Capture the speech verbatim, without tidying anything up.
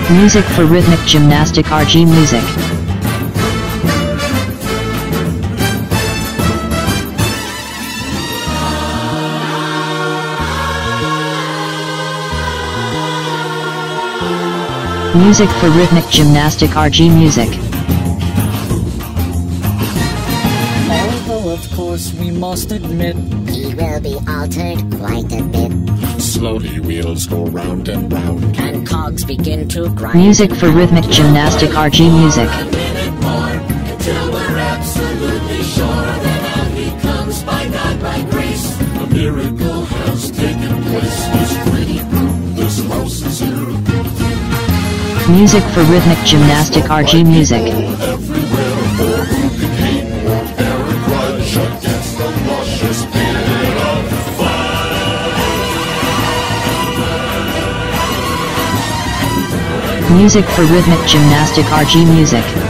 Music for rhythmic gymnastic R G music. Music for rhythmic gymnastic R G music. Although of course we must admit he will be altered quite a bit. Slowly wheels go round and round, and cogs begin to grind. Music for rhythmic gymnastic R G music. A minute more until we're absolutely sure that all he comes by God by grace. a miracle has taken place. This pretty room, this house is here. Music for rhythmic gymnastic R G music. Everywhere for who can hate or bear a grudge against the luscious bit of Music for rhythmic gymnastic R G music.